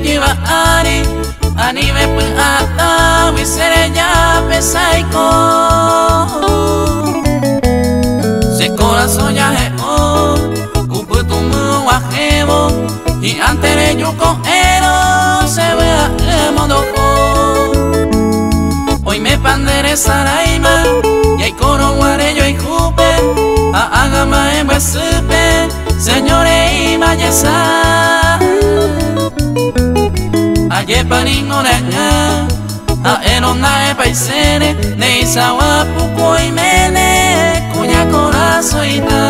jiwa ani me pu ata wisere ya pesaiko se corazón ya es cupo tu mu ajebo y antes yo cojero se vea el mundo hoy me pandere saraima y hay coro guarello y jupe a agama en basupe señores y mayesa aye paningoraña a erona e paisene ne isawa puko y mene cuña corazoita.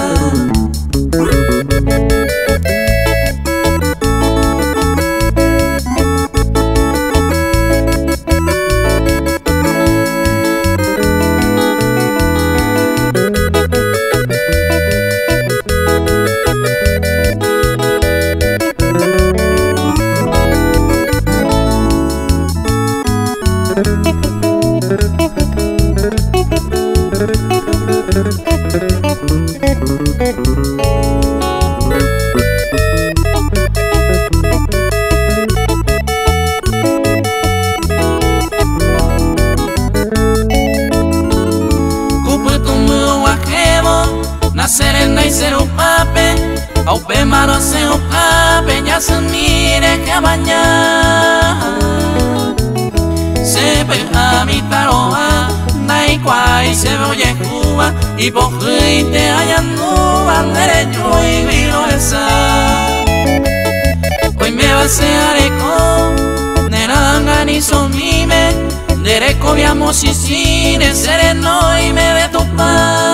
Serena y ser un pape, aupe maro se un pape, ya se mire que mañana se ve a mi taroa, nai kwai se ve oye Cuba y por te hayan no bandere yo y viro esa. Hoy me va a ser eco, neranga ni son mime, dereco viamos y cine sereno y me ve tu paz.